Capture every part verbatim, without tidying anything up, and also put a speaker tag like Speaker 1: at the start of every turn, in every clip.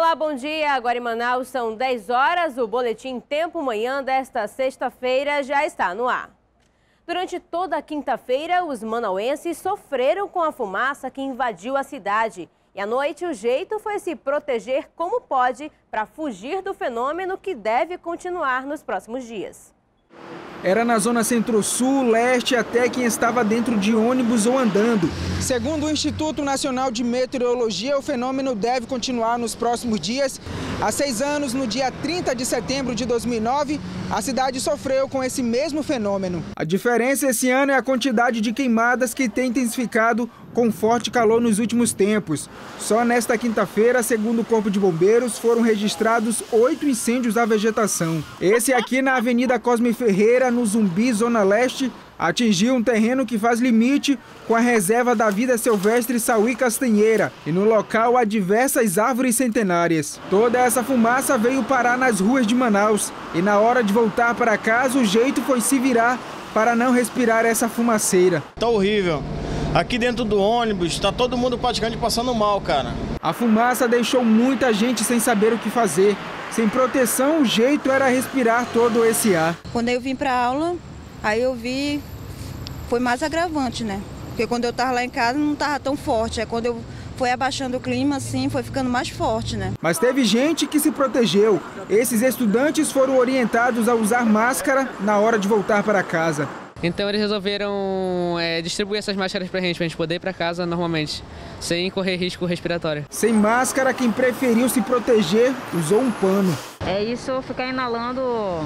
Speaker 1: Olá, bom dia. Agora em Manaus são dez horas. O Boletim Tempo Manhã desta sexta-feira já está no ar. Durante toda a quinta-feira, os manauenses sofreram com a fumaça que invadiu a cidade. E à noite, o jeito foi se proteger como pode para fugir do fenômeno que deve continuar nos próximos dias.
Speaker 2: Era na zona centro-sul, leste, até quem estava dentro de ônibus ou andando. Segundo o Instituto Nacional de Meteorologia, o fenômeno deve continuar nos próximos dias. Há seis anos, no dia trinta de setembro de dois mil e nove, a cidade sofreu com esse mesmo fenômeno. A diferença esse ano é a quantidade de queimadas que tem intensificado com forte calor nos últimos tempos. Só nesta quinta-feira, segundo o Corpo de Bombeiros, foram registrados oito incêndios à vegetação. Esse aqui na Avenida Cosme Ferreira, no Zumbi, Zona Leste, atingiu um terreno que faz limite com a reserva da vida silvestre Sauí Castanheira, e no local há diversas árvores centenárias. Toda essa fumaça veio parar nas ruas de Manaus, e na hora de voltar para casa o jeito foi se virar para não respirar essa fumaceira.
Speaker 3: Tá horrível. Aqui dentro do ônibus, tá todo mundo praticamente passando mal, cara.
Speaker 2: A fumaça deixou muita gente sem saber o que fazer. Sem proteção, o jeito era respirar todo esse ar.
Speaker 4: Quando eu vim para aula, aí eu vi, foi mais agravante, né? Porque quando eu tava lá em casa não tava tão forte. É quando eu foi abaixando o clima, assim, foi ficando mais forte, né?
Speaker 2: Mas teve gente que se protegeu. Esses estudantes foram orientados a usar máscara na hora de voltar para casa.
Speaker 5: Então eles resolveram é, distribuir essas máscaras pra gente, pra gente poder ir pra casa normalmente, sem correr risco respiratório.
Speaker 2: Sem máscara, quem preferiu se proteger usou um pano.
Speaker 6: É isso, ficar inalando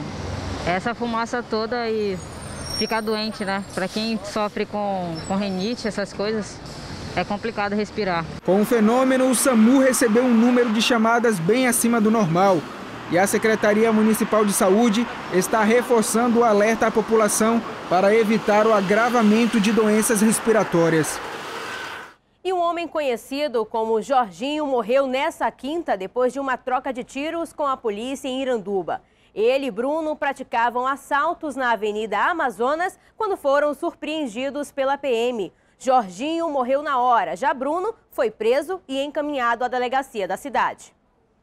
Speaker 6: essa fumaça toda e ficar doente, né? Pra quem sofre com, com rinite, essas coisas, é complicado respirar.
Speaker 2: Com o fenômeno, o SAMU recebeu um número de chamadas bem acima do normal. E a Secretaria Municipal de Saúde está reforçando o alerta à população para evitar o agravamento de doenças respiratórias.
Speaker 1: E um homem conhecido como Jorginho morreu nessa quinta depois de uma troca de tiros com a polícia em Iranduba. Ele e Bruno praticavam assaltos na Avenida Amazonas quando foram surpreendidos pela P M. Jorginho morreu na hora, já Bruno foi preso e encaminhado à delegacia da cidade.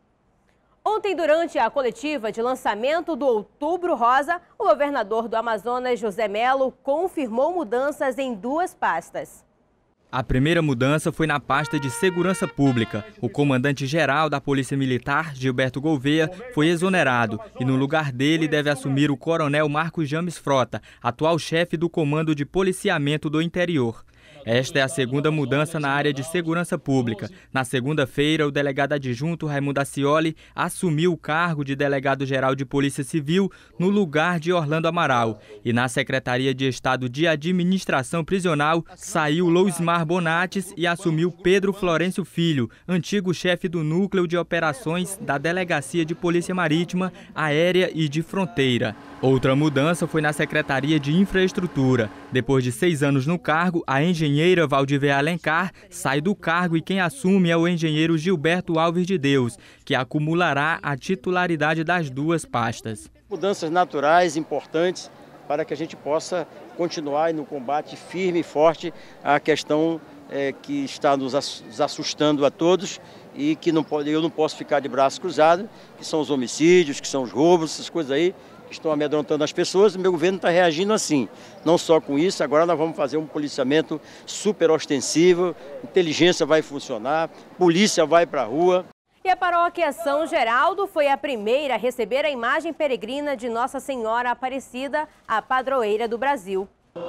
Speaker 1: Ontem, durante a coletiva de lançamento do Outubro Rosa, o governador do Amazonas, José Melo, confirmou mudanças em duas pastas.
Speaker 7: A primeira mudança foi na pasta de Segurança Pública. O comandante-geral da Polícia Militar, Gilberto Gouveia, foi exonerado e no lugar dele deve assumir o coronel Marcos James Frota, atual chefe do Comando de Policiamento do Interior. Esta é a segunda mudança na área de segurança pública. Na segunda-feira, o delegado adjunto Raimundo Acioli assumiu o cargo de delegado-geral de Polícia Civil no lugar de Orlando Amaral. E na Secretaria de Estado de Administração Prisional, saiu Lousmar Bonates e assumiu Pedro Florencio Filho, antigo chefe do Núcleo de Operações da Delegacia de Polícia Marítima, Aérea e de Fronteira. Outra mudança foi na Secretaria de Infraestrutura. Depois de seis anos no cargo, a engenheira Valdiver Alencar sai do cargo e quem assume é o engenheiro Gilberto Alves de Deus, que acumulará a titularidade das duas pastas.
Speaker 3: Mudanças naturais, importantes, para que a gente possa continuar no combate firme e forte à questão é, que está nos assustando a todos e que não pode, eu não posso ficar de braços cruzados, que são os homicídios, que são os roubos, essas coisas aí, estão amedrontando as pessoas, e meu governo está reagindo assim. Não só com isso, agora nós vamos fazer um policiamento super ostensivo, inteligência vai funcionar, polícia vai para a rua.
Speaker 1: E a paróquia São Geraldo foi a primeira a receber a imagem peregrina de Nossa Senhora Aparecida, a padroeira do Brasil.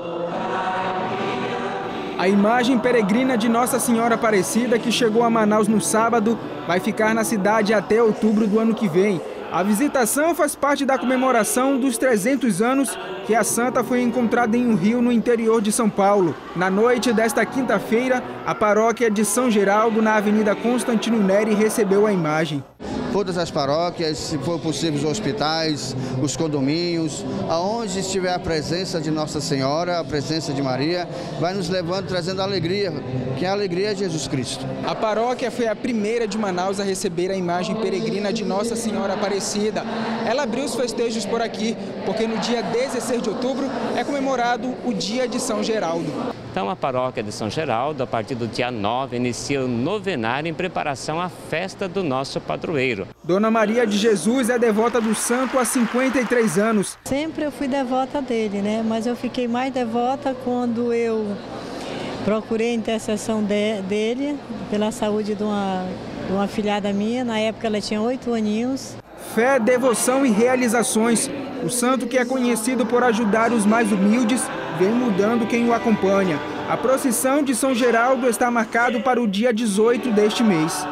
Speaker 2: A imagem peregrina de Nossa Senhora Aparecida, que chegou a Manaus no sábado, vai ficar na cidade até outubro do ano que vem. A visitação faz parte da comemoração dos trezentos anos que a santa foi encontrada em um rio no interior de São Paulo. Na noite desta quinta-feira, a paróquia de São Geraldo, na Avenida Constantino Neri, recebeu a imagem.
Speaker 8: todas as paróquias, se for possível os hospitais, os condomínios, aonde estiver a presença de Nossa Senhora, a presença de Maria, vai nos levando, trazendo alegria, que a alegria é Jesus Cristo.
Speaker 2: A paróquia foi a primeira de Manaus a receber a imagem peregrina de Nossa Senhora Aparecida. Ela abriu os festejos por aqui, porque no dia dezesseis de outubro é comemorado o Dia de São Geraldo.
Speaker 9: Então a paróquia de São Geraldo, a partir do dia nove, inicia o novenário em preparação à festa do nosso padroeiro.
Speaker 2: Dona Maria de Jesus é devota do santo há cinquenta e três anos.
Speaker 10: Sempre eu fui devota dele, né? Mas eu fiquei mais devota quando eu procurei a intercessão de, dele pela saúde de uma, de uma filhada minha. Na época ela tinha oito aninhos.
Speaker 2: Fé, devoção e realizações. O santo, que é conhecido por ajudar os mais humildes, vem mudando quem o acompanha. A procissão de São Geraldo está marcado para o dia dezoito deste mês.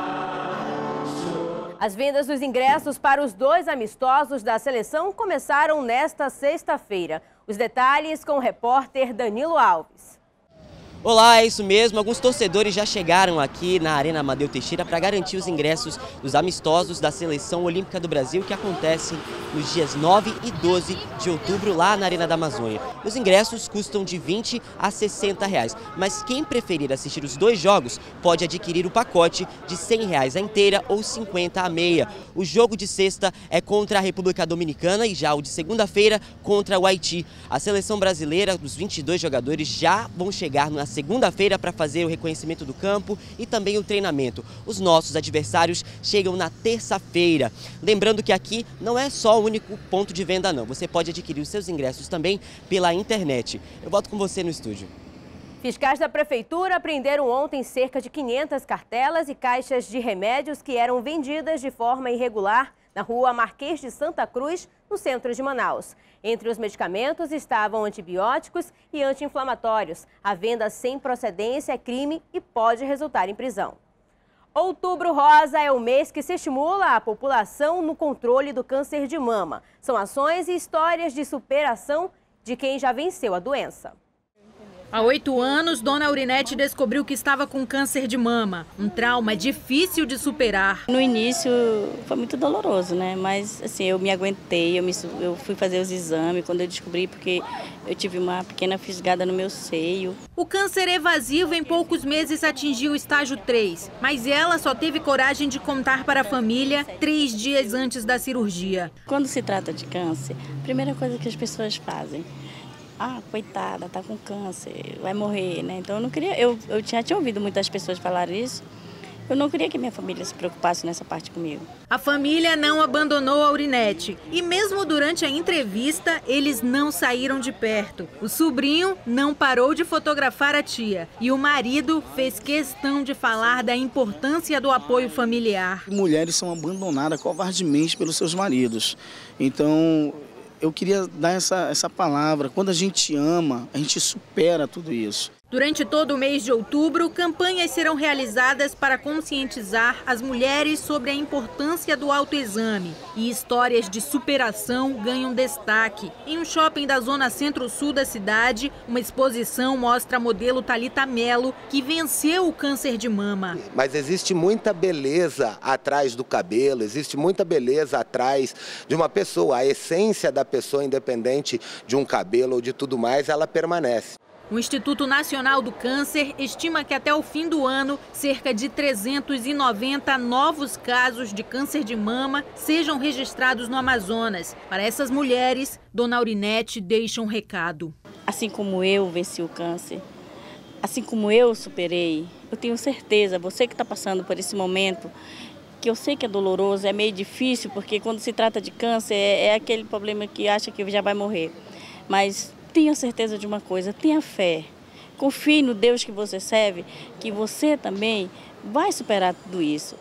Speaker 1: As vendas dos ingressos para os dois amistosos da seleção começaram nesta sexta-feira. Os detalhes com o repórter Danilo Alves.
Speaker 11: Olá, é isso mesmo. Alguns torcedores já chegaram aqui na Arena Amadeu Teixeira para garantir os ingressos dos amistosos da Seleção Olímpica do Brasil, que acontecem nos dias nove e doze de outubro lá na Arena da Amazônia. Os ingressos custam de vinte a sessenta reais, mas quem preferir assistir os dois jogos pode adquirir o pacote de cem reais a inteira ou cinquenta a meia. O jogo de sexta é contra a República Dominicana e já o de segunda-feira contra o Haiti. A seleção brasileira, dos vinte e dois jogadores, já vão chegar na segunda-feira para fazer o reconhecimento do campo e também o treinamento. Os nossos adversários chegam na terça-feira. Lembrando que aqui não é só o único ponto de venda não, você pode adquirir os seus ingressos também pela internet. Eu volto com você no estúdio.
Speaker 1: Fiscais da Prefeitura apreenderam ontem cerca de quinhentas cartelas e caixas de remédios que eram vendidas de forma irregular na rua Marquês de Santa Cruz, no centro de Manaus. Entre os medicamentos estavam antibióticos e anti-inflamatórios. A venda sem procedência é crime e pode resultar em prisão. Outubro Rosa é o mês que se estimula a população no controle do câncer de mama. São ações e histórias de superação de quem já venceu a doença.
Speaker 12: Há oito anos, Dona Aurinete descobriu que estava com câncer de mama. Um trauma difícil de superar.
Speaker 13: No início foi muito doloroso, né? Mas assim, eu me aguentei, eu, me, eu fui fazer os exames quando eu descobri, porque eu tive uma pequena fisgada no meu seio.
Speaker 12: O câncer evasivo em poucos meses atingiu o estágio três, mas ela só teve coragem de contar para a família três dias antes da cirurgia.
Speaker 13: Quando se trata de câncer, a primeira coisa que as pessoas fazem: ah, coitada, tá com câncer, vai morrer, né? Então eu não queria, eu, eu já tinha ouvido muitas pessoas falar isso, eu não queria que minha família se preocupasse nessa parte comigo.
Speaker 12: A família não abandonou a Aurinete e mesmo durante a entrevista, eles não saíram de perto. O sobrinho não parou de fotografar a tia e o marido fez questão de falar da importância do apoio familiar.
Speaker 14: Mulheres são abandonadas covardemente pelos seus maridos, então eu queria dar essa, essa palavra: quando a gente ama, a gente supera tudo isso.
Speaker 12: Durante todo o mês de outubro, campanhas serão realizadas para conscientizar as mulheres sobre a importância do autoexame. E histórias de superação ganham destaque. Em um shopping da zona centro-sul da cidade, uma exposição mostra a modelo Thalita Mello, que venceu o câncer de mama.
Speaker 15: Mas existe muita beleza atrás do cabelo, existe muita beleza atrás de uma pessoa. A essência da pessoa, independente de um cabelo ou de tudo mais, ela permanece.
Speaker 12: O Instituto Nacional do Câncer estima que até o fim do ano, cerca de trezentos e noventa novos casos de câncer de mama sejam registrados no Amazonas. Para essas mulheres, Dona Aurinete deixa um recado.
Speaker 13: Assim como eu venci o câncer, assim como eu superei, eu tenho certeza, você que está passando por esse momento, que eu sei que é doloroso, é meio difícil, porque quando se trata de câncer é, é aquele problema que acha que já vai morrer. Mas tenha certeza de uma coisa, tenha fé, confie no Deus que você serve, que você também vai superar tudo isso.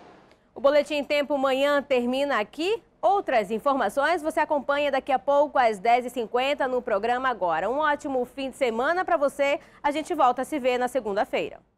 Speaker 1: O Boletim Tempo Manhã termina aqui. Outras informações você acompanha daqui a pouco às dez e cinquenta no programa Agora. Um ótimo fim de semana para você. A gente volta a se ver na segunda-feira.